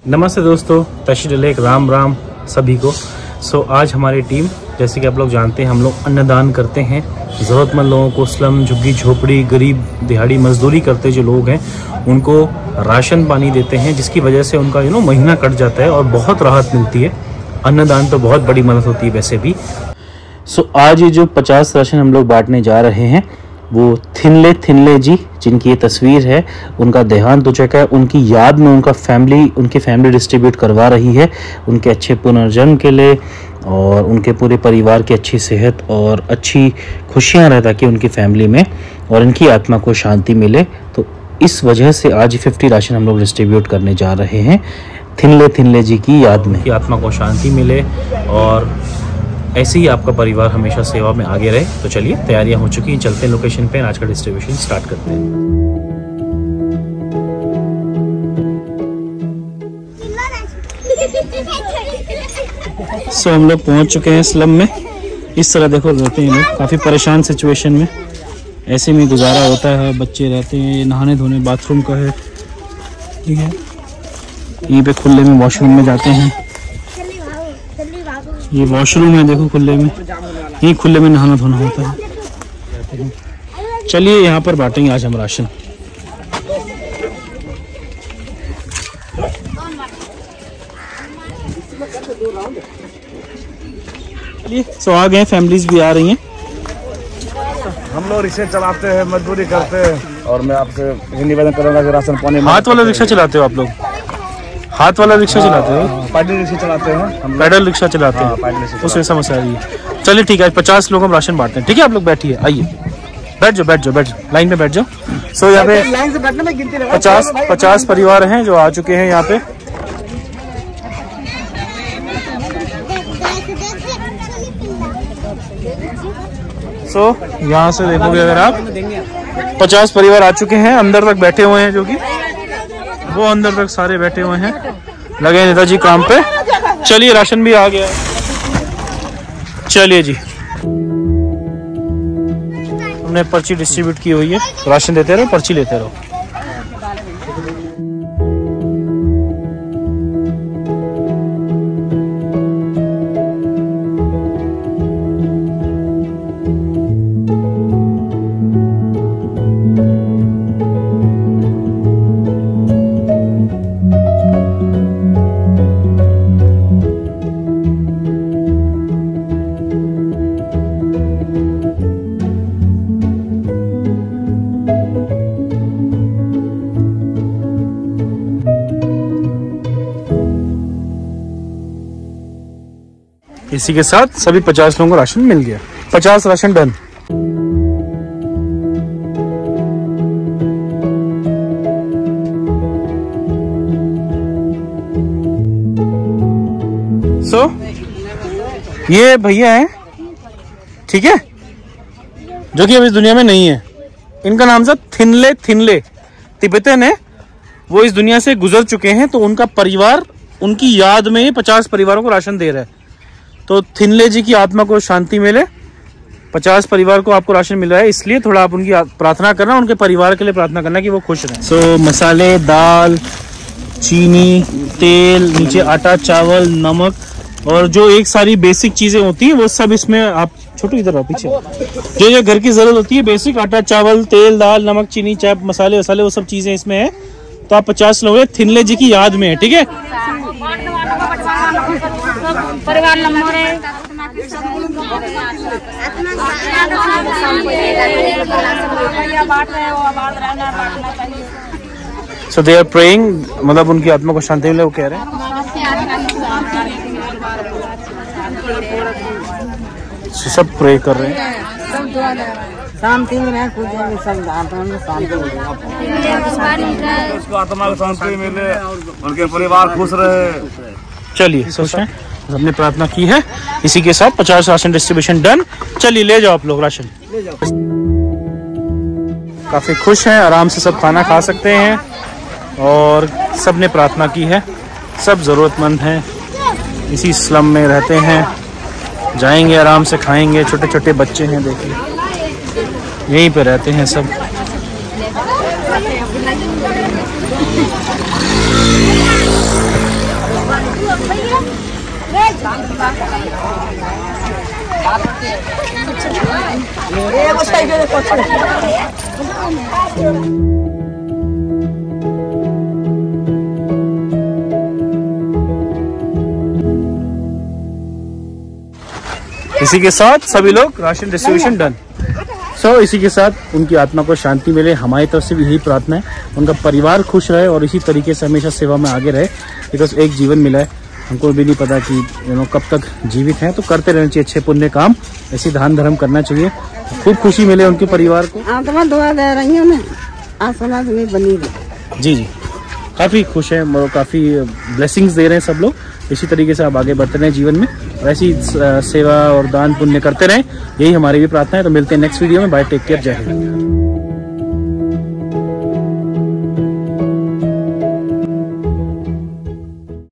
नमस्ते दोस्तों, तशीलेक राम राम सभी को। आज हमारी टीम, जैसे कि आप लोग जानते हैं, हम लोग अन्नदान करते हैं ज़रूरतमंद लोगों को। स्लम, झुग्गी झोपड़ी, गरीब दिहाड़ी मजदूरी करते जो लोग हैं उनको राशन पानी देते हैं, जिसकी वजह से उनका महीना कट जाता है और बहुत राहत मिलती है। अन्नदान तो बहुत बड़ी मदद होती है वैसे भी। आज ये जो 50 राशन हम लोग बांटने जा रहे हैं वो थिनले जी, जिनकी ये तस्वीर है, उनका देहांत हो चुका है। उनकी याद में उनकी फैमिली डिस्ट्रीब्यूट करवा रही है, उनके अच्छे पुनर्जन्म के लिए और उनके पूरे परिवार की अच्छी सेहत और अच्छी खुशियां रहे, ताकि उनकी फैमिली में और इनकी आत्मा को शांति मिले। तो इस वजह से आज 50 राशन हम लोग डिस्ट्रीब्यूट करने जा रहे हैं थिनले जी की याद में, कि आत्मा को शांति मिले और ऐसे ही आपका परिवार हमेशा सेवा में आगे रहे। तो चलिए, तैयारियां हो चुकी हैं, चलते हैं लोकेशन पे, आज का डिस्ट्रीब्यूशन स्टार्ट करते हैं। हम लोग पहुंच चुके हैं स्लम में। इस तरह देखो रहते हैं लोग, काफ़ी परेशान सिचुएशन में, ऐसे में गुजारा होता है। बच्चे रहते हैं, नहाने धोने बाथरूम का है, ठीक है। यहीं पे खुले में वॉशरूम में जाते हैं, ये वॉशरूम है देखो खुले में, यही खुले में नहाना धोना होता है। चलिए यहाँ पर बांटेंगे आज हम राशन। चलिए, आ गए, फैमिलीज भी आ रही हैं। हम लोग रिक्शे चलाते हैं, मजदूरी करते हैं, और मैं आपसे यही निवेदन करूँगा कि राशन पानी। हाथ वाला रिक्शा चलाते हो आप लोग? हाथ वाला रिक्शा चलाते हो? पैडल रिक्शा चलाते हैं, पैडल रिक्शा चलाते हैं, तो ऐसा मसला है। चलिए ठीक है, 50 लोग हम राशन बांटते हैं, ठीक है। आप लोग बैठिए, आइए, बैठ जाओ, लाइन में बैठ जाओ। यहाँ पे लाइन से बैठने में गिनती 50 परिवार हैं जो आ चुके हैं यहाँ पे। यहाँ से देखोगे अगर आप, 50 परिवार आ चुके हैं, अंदर तक बैठे हुए हैं, जो कि वो अंदर तक सारे बैठे हुए हैं, लगे नेताजी काम पे। चलिए, राशन भी आ गया है। चलिए जी, हमने पर्ची डिस्ट्रीब्यूट की हुई है, राशन देते रहो, पर्ची लेते रहो। इसी के साथ सभी 50 लोगों को राशन मिल गया। 50 राशन डन। ये भैया हैं, ठीक है, जो कि अब इस दुनिया में नहीं है। इनका नाम था थिनले तिब्बतन है, वो इस दुनिया से गुजर चुके हैं। तो उनका परिवार उनकी याद में 50 परिवारों को राशन दे रहा है। तो थिनले जी की आत्मा को शांति मिले, 50 परिवार को आपको राशन मिल रहा है, इसलिए थोड़ा आप उनकी प्रार्थना करना, उनके परिवार के लिए प्रार्थना करना कि वो खुश रहें। मसाले, दाल, चीनी, तेल, नीचे आटा, चावल, नमक और जो एक सारी बेसिक चीजें होती हैं वो सब इसमें, आप छोटू इधर आओ पीछे, जो घर की जरूरत होती है, बेसिक आटा, चावल, तेल, दाल, नमक, चीनी, चाय, मसाले वसाले, वो सब चीजें इसमें है। तो आप 50 लोग हैं, थिनले जी की याद में है, ठीक है। परिवार So they are praying, मतलब उनकी आत्मा को शांति मिले, वो कह रहे हैं। सब प्रे कर रहे हैं, शांति में रहे, कुछ सब आत्मा को शांति मिले, उनके परिवार खुश रहे। चलिए, सोच रहे हैं, हमने प्रार्थना की है। इसी के साथ 50 राशन डिस्ट्रीब्यूशन डन। चलिए, ले जाओ आप लोग राशन। काफी खुश हैं, आराम से सब खाना खा सकते हैं और सब ने प्रार्थना की है। सब जरूरतमंद हैं, इसी स्लम में रहते हैं, जाएंगे आराम से खाएंगे। छोटे छोटे बच्चे हैं, देखिए यहीं पे रहते हैं सब। इसी के साथ सभी लोग राशन डिस्ट्रीब्यूशन डन। इसी के साथ उनकी आत्मा को शांति मिले, हमारी तरफ से भी यही प्रार्थना है। उनका परिवार खुश रहे और इसी तरीके से हमेशा सेवा में आगे रहे, बिकॉज एक जीवन मिला है, हमको भी नहीं पता कि कब तक जीवित हैं। तो करते रहना चाहिए अच्छे पुण्य काम, ऐसी दान धर्म करना चाहिए। खूब खुशी मिले उनके परिवार को। आत्मा दुआ दे रही है ना, आसमान में बनी रही। जी जी, काफ़ी खुश हैं और काफ़ी ब्लेसिंग्स दे रहे हैं सब लोग। इसी तरीके से आप आगे बढ़ते रहें जीवन में, और ऐसी सेवा और दान पुण्य करते रहें, यही हमारी भी प्रार्थना है। तो मिलते हैं नेक्स्ट वीडियो में। बाय, टेक केयर, जय हिंद।